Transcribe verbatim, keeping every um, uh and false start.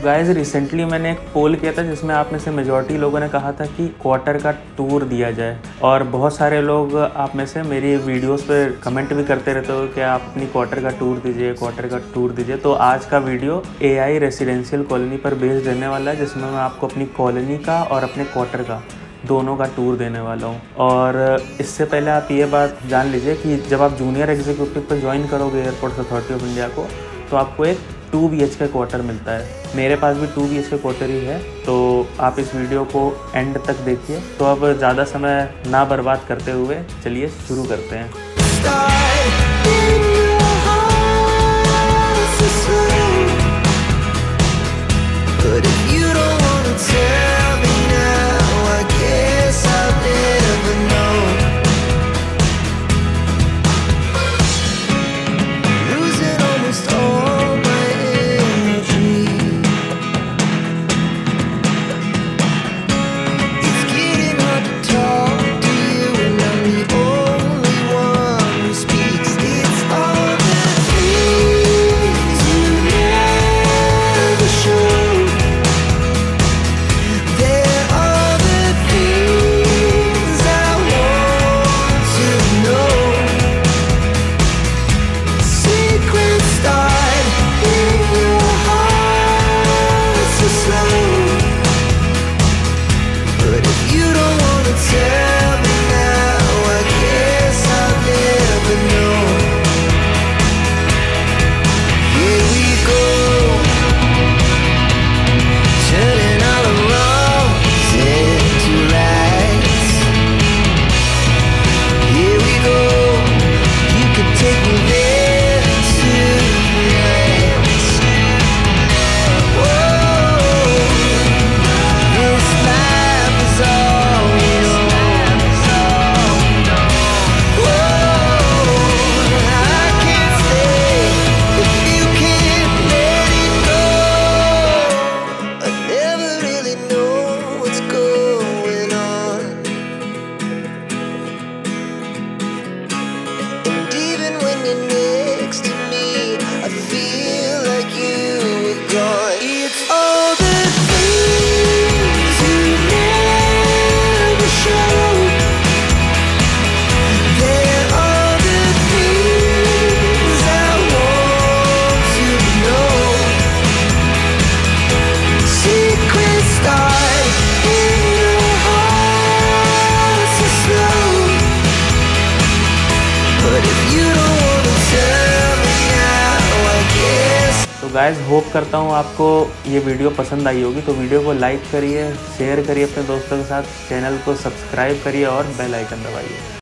Guys recently मैंने एक पोल किया था जिसमें आप में से मेजॉरिटी लोगों ने कहा था कि क्वार्टर का टूर दिया जाए, और बहुत सारे लोग आप में से मेरी वीडियोस पे कमेंट भी करते रहते हो कि आप अपनी क्वार्टर का टूर दीजिए, क्वार्टर का टूर दीजिए। तो आज का वीडियो एआई रेसिडेंशियल कॉलोनी पर बेस्ड रहने वाला है, जिसमें मैं आपको अपनी कॉलोनी का और अपने क्वार्टर का दोनों का टूर देने वाला हूँ। और इससे पहले आप ये बात जान लीजिए कि जब आप जूनियर एग्जीक्यूटिव पर ज्वाइन करोगे एयरपोर्ट्स अथॉरिटी ऑफ इंडिया को, तो आपको एक two B H K quarter मिलता है। मेरे पास भी two B H K quarter ही है, तो आप इस वीडियो को एंड तक देखिए। तो अब ज़्यादा समय ना बर्बाद करते हुए चलिए शुरू करते हैं। गाइस होप करता हूँ आपको ये वीडियो पसंद आई होगी। तो वीडियो को लाइक करिए, शेयर करिए अपने दोस्तों के साथ, चैनल को सब्सक्राइब करिए और बेल आइकन दबाइए।